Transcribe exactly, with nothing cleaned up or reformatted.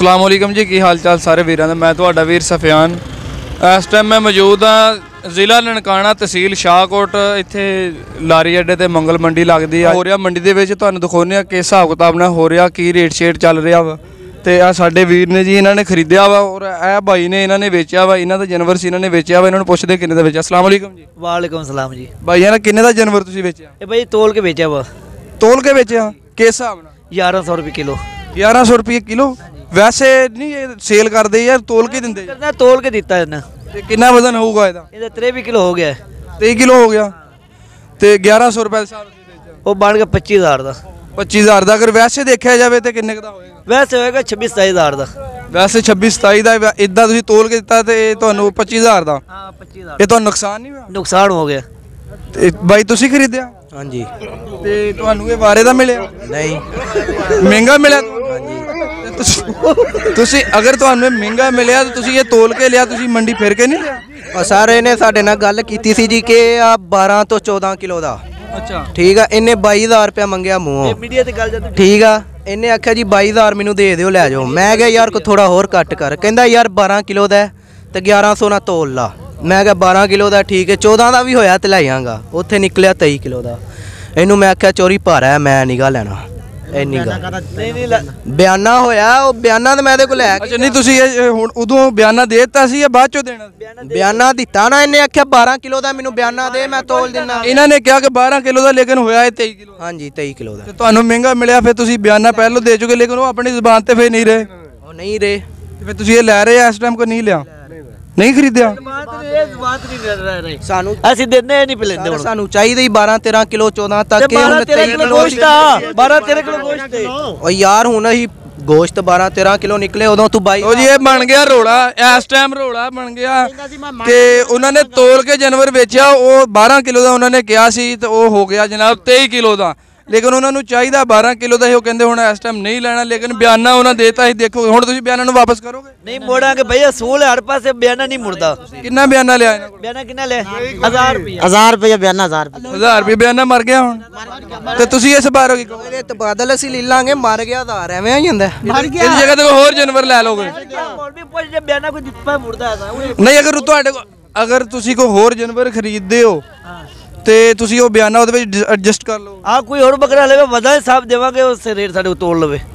अस्सलाम वालेकुम जी, की हाल चाल सारे वीरां दा। मैं तुहाडा वीर सफियान। इस टाइम मैं मौजूद हाँ जिला ननकाना, तहसील शाहकोट। इत्थे लारी अड्डे ते मंगल मंडी लगदी है। हो रहा मंडी दे विच तुहानूं दिखाउने किस हिसाब किताब नाल हो रहा, की रेट शेट चल रहा वा। ते आ साडे वीर ने जी, इन्होंने खरीदिया वा और ए भाई ने इन्होंने बेचा वा। इन्हों दा जानवर सी इन्होंने बेचा वा। इन्होंने पुछदे किन्ने दा बेचा। अस्सलाम वालेकुम जी। वालेकुम सलाम जी। भाई यार किन्ने दा जानवर तुसीं बेचा? ये भाई तोल के बेचा वा। तोल के बेचा किस हिसाब नाल? ग्यारह सौ रुपये किलो। ग्यारह सौ रुपये किलो? वैसे नहीं ये सेल करते यार, तोल के दिंदे? करना तोल के दिता है ना। ते कितना वजन होगा ਇਹਦਾ? ਇਹਦਾ तेरह किलो हो गया है। तेईस किलो हो गया ਤੇ ग्यारह सौ रुपए ਹਿਸਾਬ ਨਾਲ ਵੇਚਿਆ। वो बन गया पच्चीस हज़ार ਦਾ। पच्चीस हज़ार ਦਾ। ਅਗਰ ਵੈਸੇ ਦੇਖਿਆ ਜਾਵੇ ਤੇ ਕਿੰਨੇ ਦਾ ਹੋਏਗਾ? वैसे होएगा छब्बीस सताईस हज़ार ਦਾ। ਵੈਸੇ छब्बीस सताईस ਦਾ। ਇਦਾਂ ਤੁਸੀਂ ਤੋਲ ਕੇ ਦਿੱਤਾ ਤੇ ਇਹ ਤੁਹਾਨੂੰ पच्चीस हज़ार ਦਾ। हाँ पच्चीस हज़ार। ਇਹ ਤੁਹਾਨੂੰ ਨੁਕਸਾਨ ਨਹੀਂ ਹੋਇਆ? नुकसान हो गया। ਤੇ ਬਾਈ ਤੁਸੀਂ ਖਰੀਦਿਆ? हाँ जी। ਤੇ ਤੁਹਾਨੂੰ ਇਹ ਵਾਰੇ ਦਾ ਮਿਲਿਆ? नहीं। ਮਹਿੰਗਾ ਮਿਲਿਆ? हाँ जी। ਤੁਸੀਂ ਅਗਰ ਤੁਹਾਨੂੰ ਇਹ ਮਹਿੰਗਾ ਮਿਲਿਆ ਤਾਂ ਤੁਸੀਂ ਇਹ ਤੋਲ ਕੇ ਲਿਆ, ਤੁਸੀਂ ਮੰਡੀ ਫਿਰ ਕੇ ਨਹੀਂ ਲਿਆ? और सर इन्हें साढ़े नाल गल कीती सी जी कि आ बारह तो चौदह किलो दा। अच्छा ठीक है। इन्हें बाई हज़ार रुपया मंगया मूँहों। मीडिया ते गल जाती। ठीक है। इन्हें आख्या जी बाई हज़ार मैनू दे दिओ, लै जाओ। मैं क्या यार को थोड़ा होर घट कर। कहंदा यार बारह किलो दा ते ग्यारह सौ ना तोल ला। मैं क्या बारह किलो दा ठीक है, चौदह का भी होया ते लै आंगा। उत्थे निकलिया तेईस किलो दा। इनू मैं आख्या चोरी भारा है, मैं नहीं गा लैना। इन्नी गल बयाना होया, वो बयाना तो मैं को लै। अच्छा नहीं ਤੁਸੀਂ ਇਹ ਹੁਣ ਉਦੋਂ ਬਿਆਨਾ ਦੇ ਦਿੱਤਾ ਸੀ ਜਾਂ ਬਾਅਦ ਚੋਂ ਦੇਣਾ? बयाना दिता ना। इन्हें आख्या बारह किलो दा मैनू बयाना दे, मैं तोल दिना। ਇਹਨਾਂ ने ਕਿਹਾ ਕਿ बारह किलो ਦਾ, ਲੇਕਿन ਹੋਇਆ ਇਹ तेईस किलो। हाँ जी तेईस किलो दा। ਤੇ ਤੁਹਾਨੂੰ ਮਹਿੰਗਾ ਮਿਲਿਆ, ਫਿਰ ਤੁਸੀਂ ਬਿਆਨਾ ਪਹਿਲੋਂ ਦੇ ਚੁੱਕੇ, ਲੇਕਿਨ ਉਹ ਆਪਣੀ ਜ਼ੁਬਾਨ ਤੇ ਫਿਰ ਨਹੀਂ ਰਹੇ। ਉਹ ਨਹੀਂ ਰਹੇ। ਤੇ ਫਿਰ ਤੁਸੀਂ ਇਹ ਲੈ ਰਹੇ ਆ ਇਸ ਟਾਈਮ, ਕੋ ਨਹੀਂ ਲਿਆ? ਨਹੀਂ ਖਰੀਦਿਆ? ਸਾਨੂੰ ਅਸੀਂ ਦਿੰਦੇ ਨਹੀਂ ਪਿਲੰਦੇ ਹੁਣ। ਸਾਨੂੰ ਚਾਹੀਦੇ ਹੀ बारह तेरह किलो चौदह तक के। बारह तेरह किलो गोश्त आ। बारह तेरह किलो गोश्त है। और यार हुण अही गोश्त बारह तेरह किलो निकले, उदों तू बाई। ਉਹ ਜੀ ਇਹ ਬਣ ਗਿਆ ਰੋਲਾ। ਇਸ ਟਾਈਮ ਰੋਲਾ ਬਣ ਗਿਆ ਕਿ ਉਹਨਾਂ ਨੇ ਤੋਲ ਕੇ ਜਾਨਵਰ ਵੇਚਿਆ। ਉਹ बारह ਕਿਲੋ ਦਾ ਉਹਨਾਂ ਨੇ ਕਿਹਾ ਸੀ ਤੇ ਉਹ ਹੋ ਗਿਆ ਜਨਾਬ तेईस ਕਿਲੋ ਦਾ, ਲੇਕਿਨ ਉਹਨਾਂ ਨੂੰ ਚਾਹੀਦਾ बारह ਕਿਲੋ ਦਾ ਹੀ। ਉਹ ਕਹਿੰਦੇ ਹੁਣ ਇਸ ਟਾਈਮ ਨਹੀਂ ਲੈਣਾ, ਲੇਕਿਨ ਬਿਆਨਾ ਉਹਨਾਂ ਦੇਤਾ ਸੀ। ਦੇਖੋ ਹੁਣ ਤੁਸੀਂ ਬਿਆਨਾ ਨੂੰ ਵਾਪਸ ਕਰੋਗੇ? नहीं मोड़ांगे भैया, असूल है हर पासे। बयाना नहीं मुड़दा। ਕਿੰਨਾ ਬਿਆਨਾ ਲਿਆ ਇਹਨਾਂ ਕੋਲ? बयाना कितना ले? हजार रुपया। हजार रुपया बयाना। हजार रुपया। ਹਜ਼ਾਰ ਰੁਪਏ ਬਿਆਨਾ ਮਰ ਗਿਆ ਹੁਣ। ਤੇ ਤੁਸੀਂ ਇਸ ਬਾਰੇ ਕੀ ਕਹੋਗੇ? तबादल ਅਸੀਂ ਲੈ ਲਾਂਗੇ। ਮਰ ਗਿਆ ਆਧਾਰ ਐਵੇਂ ਆ ਜਾਂਦਾ। ਮਰ ਇਸ ਜਗ੍ਹਾ ਤੇ ਕੋਈ ਹੋਰ ਜਾਨਵਰ ਲੈ ਲਓਗੇ? बयाना कोई दिता मुड़दा है। ਨਹੀਂ, ਅਗਰ ਤੁਹਾਡੇ ਕੋਲ ਅਗਰ ਤੁਸੀਂ ਕੋਈ ਹੋਰ ਜਾਨਵਰ ਖਰੀਦਦੇ ਹੋ ਤੇ ਤੁਸੀਂ ਉਹ ਬਿਆਨਾ ਉਹਦੇ ਵਿੱਚ ਐਡਜਸਟ ਕਰ ਲਓ। ਆ ਕੋਈ ਹੋਰ ਬੱਕਰਾ ਲਵੇ ਵਧਾ ਹਿਸਾਬ ਦੇਵਾਂਗੇ, ਉਸ ਰੇਟ ਸਾਡੇ ਕੋਲ ਤੋਲ ਲਵੇ।